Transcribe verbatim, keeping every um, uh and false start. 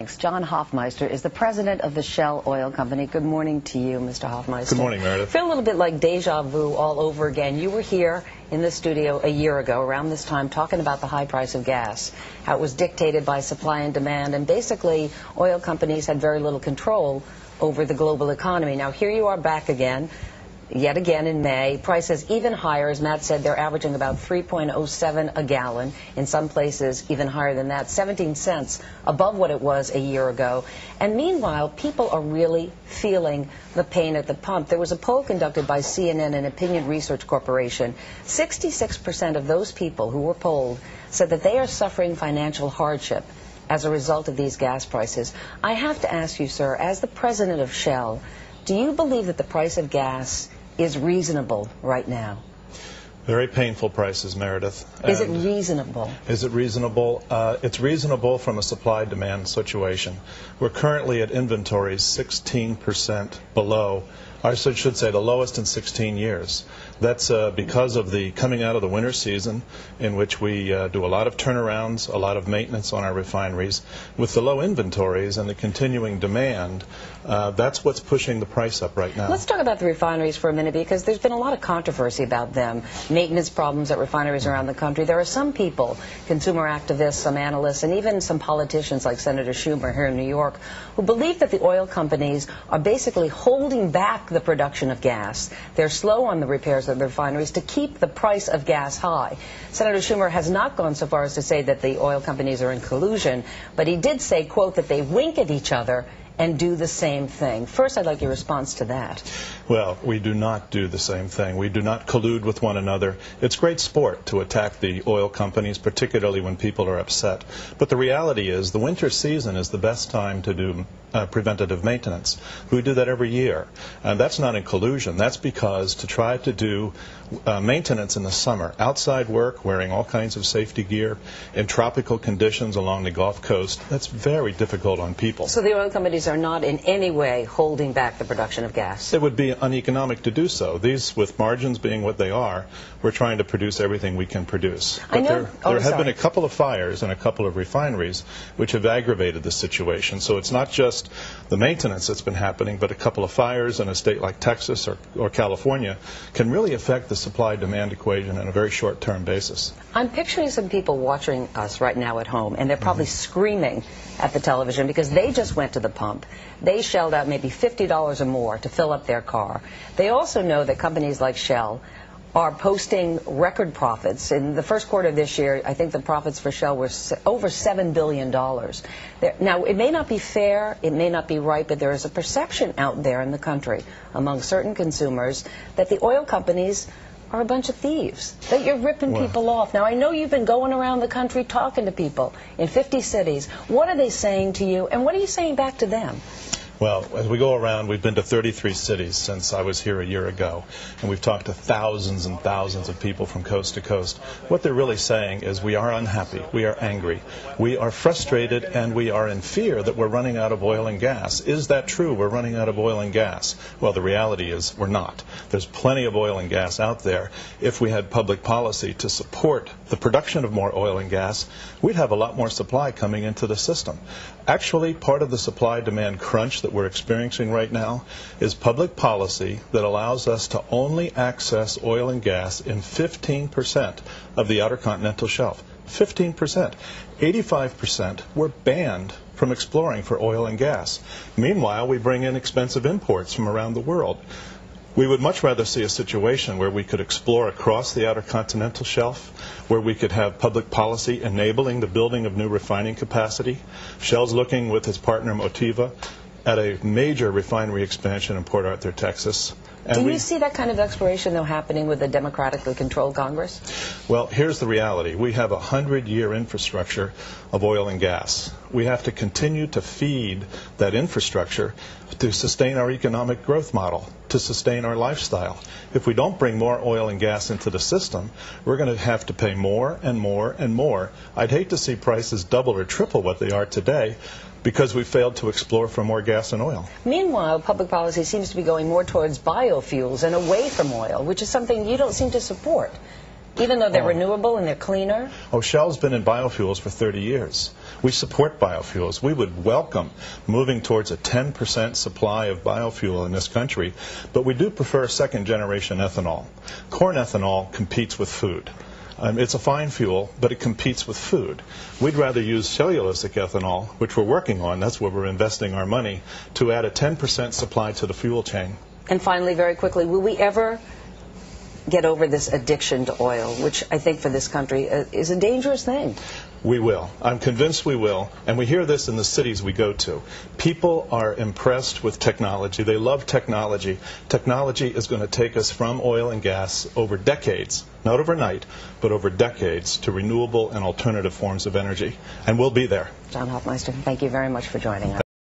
Economics. John Hofmeister is the president of the Shell Oil Company. Good morning to you, Mister Hofmeister. Good morning, Meredith. I feel a little bit like deja vu all over again. You were here in the studio a year ago, around this time, talking about the high price of gas, how it was dictated by supply and demand, and basically oil companies had very little control over the global economy. Now, here you are back again. Yet again in May, prices even higher. As Matt said, they're averaging about three point oh seven a gallon. In some places, even higher than that, seventeen cents above what it was a year ago. And meanwhile, people are really feeling the pain at the pump. There was a poll conducted by C N N and Opinion Research Corporation. sixty-six percent of those people who were polled said that they are suffering financial hardship as a result of these gas prices. I have to ask you, sir, as the president of Shell, do you believe that the price of gas is reasonable right now? Very painful prices, Meredith. Is it reasonable? Is it reasonable? Uh, it's reasonable from a supply-demand situation. We're currently at inventories sixteen percent below, I should say the lowest in sixteen years. That's uh, because of the coming out of the winter season, in which we uh, do a lot of turnarounds, a lot of maintenance on our refineries. With the low inventories and the continuing demand, uh, that's what's pushing the price up right now. Let's talk about the refineries for a minute, because there's been a lot of controversy about them. Maintenance problems at refineries around the country. There are some people, consumer activists, some analysts, and even some politicians like Senator Schumer here in New York, who believe that the oil companies are basically holding back the production of gas. They're slow on the repairs of the refineries to keep the price of gas high. Senator Schumer has not gone so far as to say that the oil companies are in collusion, but he did say, quote, that they wink at each other and do the same thing. First, I'd like your response to that. Well, we do not do the same thing. We do not collude with one another. It's great sport to attack the oil companies, particularly when people are upset. But the reality is the winter season is the best time to do uh, preventative maintenance. We do that every year. And that's not in collusion. That's because to try to do uh, maintenance in the summer, outside work, wearing all kinds of safety gear, in tropical conditions along the Gulf Coast, that's very difficult on people. So the oil companies are not in any way holding back the production of gas? It would be uneconomic to do so. These, with margins being what they are, we're trying to produce everything we can produce. But I know. there, oh, there have sorry. been a couple of fires in a couple of refineries which have aggravated the situation. So it's not just the maintenance that's been happening, but a couple of fires in a state like Texas or, or California can really affect the supply-demand equation on a very short-term basis. I'm picturing some people watching us right now at home, and they're probably mm-hmm. screaming at the television because they just went to the pump. They shelled out maybe fifty dollars or more to fill up their car. They also know that companies like Shell are posting record profits. In the first quarter of this year, I think the profits for Shell were over seven billion dollars. There, now, it may not be fair, it may not be right, but there is a perception out there in the country among certain consumers that the oil companies are a bunch of thieves, that you're ripping well, people off. Now, I know you've been going around the country talking to people in fifty cities. What are they saying to you, and what are you saying back to them? Well, as we go around, we've been to thirty-three cities since I was here a year ago, and we've talked to thousands and thousands of people from coast to coast. What they're really saying is we are unhappy, we are angry, we are frustrated, and we are in fear that we're running out of oil and gas. Is that true? We're running out of oil and gas? Well, the reality is we're not. There's plenty of oil and gas out there. If we had public policy to support the production of more oil and gas, we'd have a lot more supply coming into the system. Actually, part of the supply-demand crunch that we're experiencing right now is public policy that allows us to only access oil and gas in fifteen percent of the Outer Continental Shelf. fifteen percent. eighty-five percent were banned from exploring for oil and gas. Meanwhile, we bring in expensive imports from around the world. We would much rather see a situation where we could explore across the Outer Continental Shelf, where we could have public policy enabling the building of new refining capacity. Shell's looking with its partner Motiva at a major refinery expansion in Port Arthur, Texas. And Do you we, see that kind of exploration, though, happening with a democratically controlled Congress? Well, here's the reality. We have a hundred-year infrastructure of oil and gas. We have to continue to feed that infrastructure to sustain our economic growth model, to sustain our lifestyle. If we don't bring more oil and gas into the system, we're going to have to pay more and more and more. I'd hate to see prices double or triple what they are today, because we failed to explore for more gas and oil. Meanwhile, public policy seems to be going more towards biofuels and away from oil, which is something you don't seem to support. Even though they're Oh. renewable and they're cleaner? Oh, Shell's been in biofuels for thirty years. We support biofuels. We would welcome moving towards a ten percent supply of biofuel in this country, but we do prefer second-generation ethanol. Corn ethanol competes with food. Um, it's a fine fuel, but it competes with food. We'd rather use cellulosic ethanol, which we're working on, that's where we're investing our money, to add a ten percent supply to the fuel chain. And finally, very quickly, will we ever get over this addiction to oil, which I think for this country uh, is a dangerous thing? We will. I'm convinced we will. And we hear this in the cities we go to. People are impressed with technology. They love technology. Technology is going to take us from oil and gas over decades, not overnight, but over decades, to renewable and alternative forms of energy. And we'll be there. John Hofmeister, thank you very much for joining us.